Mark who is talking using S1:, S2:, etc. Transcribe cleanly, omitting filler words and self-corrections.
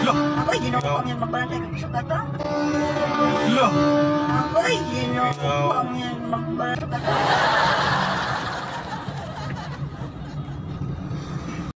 S1: Ako'y ginoo ko ang yan magbalantay kang sugat ka.
S2: Lo.
S1: Ako'y ginoo ko ang yan magbalantay.